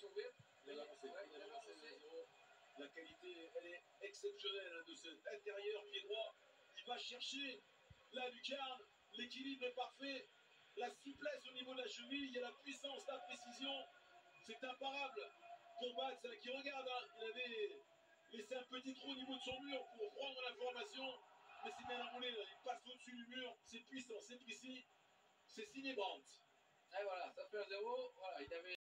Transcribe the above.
ouvert. Il a avancé, il a avancé 1-0. La qualité, elle est exceptionnelle de cet intérieur pied droit. Il va chercher la lucarne, l'équilibre est parfait, la souplesse au niveau de la cheville, il y a la puissance, la précision. C'est imparable pour Bats qui regarde. Il avait laissé un petit trou au niveau de son mur pour prendre l'information. Mais c'est bien enroulé, là. Il passe au-dessus du mur. C'est puissant, c'est précis. C'est signé Brandt. Et voilà, ça fait 1-0. Voilà, il avait